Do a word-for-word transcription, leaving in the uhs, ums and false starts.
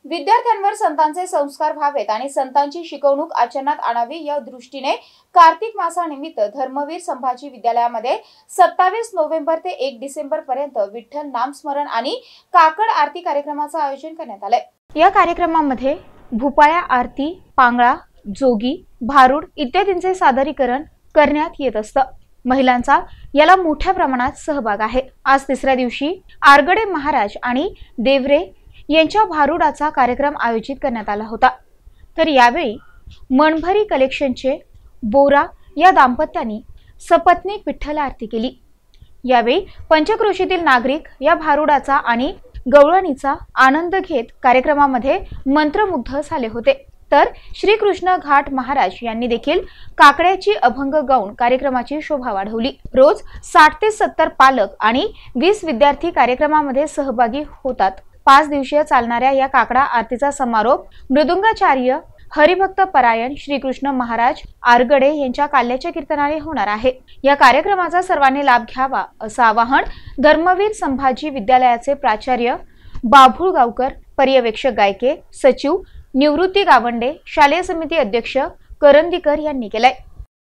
विद्यार्थ्यांवर संतांचे संस्कार व्हावेत आणि संतांची शिकवणूक आचरणात आणावी या दृष्टीने कार्तिक मासानिमित्त धर्मवीर संभाजी विद्यालयामध्ये सत्तावीस नोव्हेंबर ते एक डिसेंबर पर्यंत विठ्ठल नामस्मरण आणि काकड आरती कार्यक्रमाचे आयोजन करण्यात आले। या कार्यक्रमामध्ये भूपाळ्या आरती, पांगळा, जोगी, भारुड इत्यादींचे सादरीकरण करण्यात येत असतं। महिलांचा याला मोठ्या प्रमाणात सहभाग आहे। आज तिसऱ्या दिवशी आरगडे महाराज आणि देवरे यांच्या भारुडाचा कार्यक्रम आयोजित करण्यात आला होता। तर यावेळी मनभरी कलेक्शनचे बोरा या दाम्पत्याने सपत्नीक विठ्ठल आरती केली। यावेळी पंचक्रोशीतील नागरिक या भारुडाचा आणि गवळणीचा आनंद घेत कार्यक्रमामध्ये मंत्रमुग्ध झाले होते। तर श्री कृष्ण घाट महाराज यांनी देखील काकड्याची अभंग गाऊन कार्यक्रमाची शोभा वाढवली। रोज साठ ते सत्तर पालक आणि वीस विद्यार्थी कार्यक्रमामध्ये सहभागी होतात। पाच दिवसीय चालणाऱ्या या काकडा आरतीचा समारोप मृदुंगाचार्य हरिभक्त परायण श्रीकृष्ण महाराज आरगडे यांच्या काल्याच्या कीर्तनाने होणार आहे। या कार्यक्रमाचा सर्वांनी लाभ घ्यावा असं आवाहन धर्मवीर संभाजी विद्यालयाचे प्राचार्य बाभुळगावकर, पर्यवेक्षक गायके, सचिव निवृत्ती गावंडे, शालेय समिती अध्यक्ष करंदीकर यांनी केलाय।